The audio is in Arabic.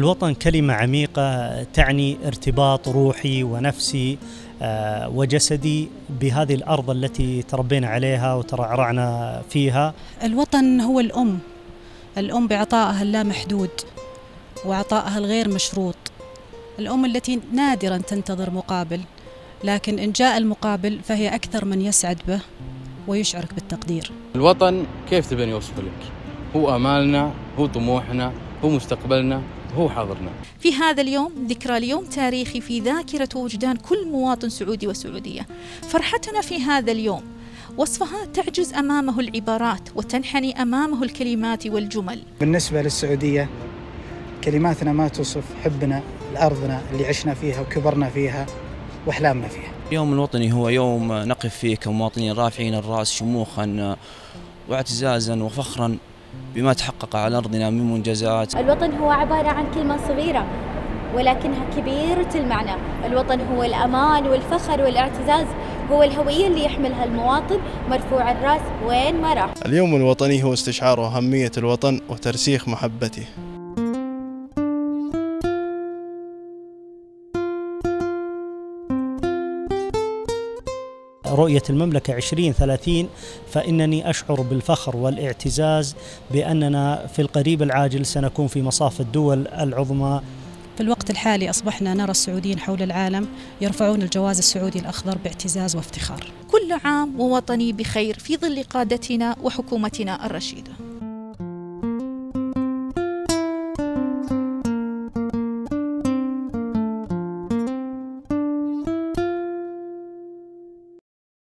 الوطن كلمة عميقة تعني ارتباط روحي ونفسي وجسدي بهذه الأرض التي تربينا عليها وترعرعنا فيها. الوطن هو الأم بعطائها اللامحدود وعطائها الغير مشروط، الأم التي نادرا تنتظر مقابل، لكن إن جاء المقابل فهي أكثر من يسعد به ويشعرك بالتقدير. الوطن كيف تبين يوصف لك؟ هو آمالنا، هو طموحنا، هو مستقبلنا، هو حاضرنا. في هذا اليوم ذكرى اليوم تاريخي في ذاكرة ووجدان كل مواطن سعودي وسعودية. فرحتنا في هذا اليوم وصفها تعجز أمامه العبارات وتنحني أمامه الكلمات والجمل. بالنسبة للسعودية كلماتنا ما توصف حبنا لأرضنا اللي عشنا فيها وكبرنا فيها وأحلامنا فيها. اليوم الوطني هو يوم نقف فيه كمواطنين رافعين الرأس شموخا واعتزازا وفخرا بما تحقق على أرضنا من منجزات. الوطن هو عبارة عن كلمة صغيرة ولكنها كبيرة المعنى. الوطن هو الأمان والفخر والاعتزاز، هو الهوية اللي يحملها المواطن مرفوع الرأس وين ما راح. اليوم الوطني هو استشعار أهمية الوطن وترسيخ محبته. رؤية المملكة 2030 فإنني أشعر بالفخر والاعتزاز بأننا في القريب العاجل سنكون في مصاف الدول العظمى. في الوقت الحالي أصبحنا نرى السعوديين حول العالم يرفعون الجواز السعودي الأخضر باعتزاز وافتخار. كل عام ووطني بخير في ظل قادتنا وحكومتنا الرشيدة.